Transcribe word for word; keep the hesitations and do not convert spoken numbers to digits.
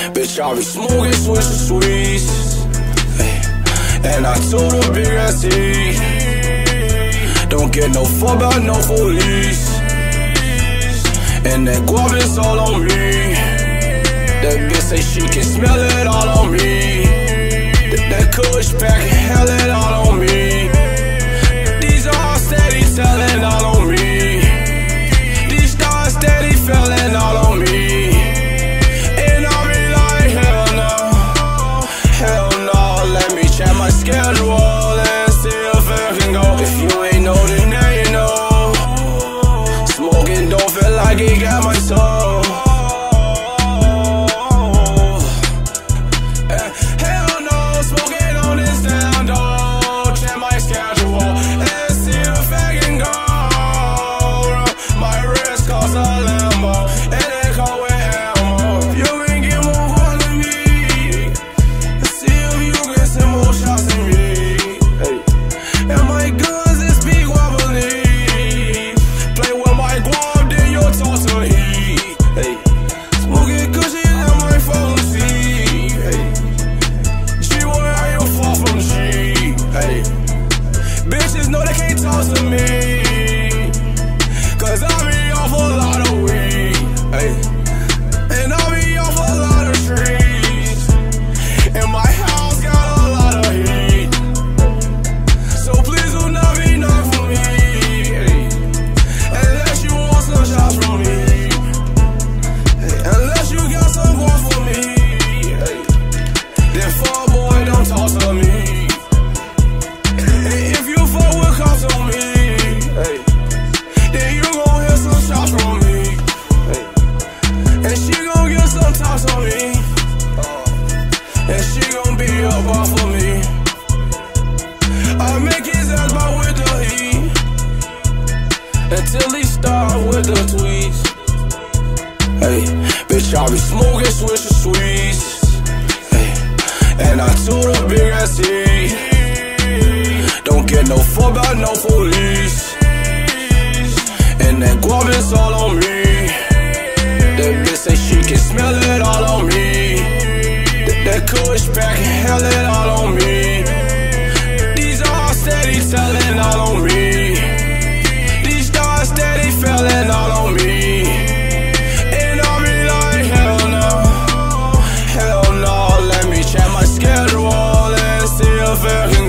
Bitch, I be smoking, switching sweets. Hey. And I told her big ass heat. Don't get no fuck about no police. And that guap is all on me. That bitch say she can smell it all on me. That, that kush pack and hell it all on me. These are steady telling all on me. These stars steady feeling all on me. And I be like, hell no, hell no. Let me check my schedule and see if it can go. If you ain't know, then now you know. Smoking don't feel like it got my soul. Until he start with the tweets. Hey, bitch, I be smoking, switching sweets. Hey, and I told her big ass heat. Don't get no fuck about no police. And that guap is all on me. That bitch say she can smell it all on me. That, that kush pack and hell it all on me. These are steady telling all on me. Steady feeling all on me. And I be like, hell no, hell no. Let me check my schedule and see if it can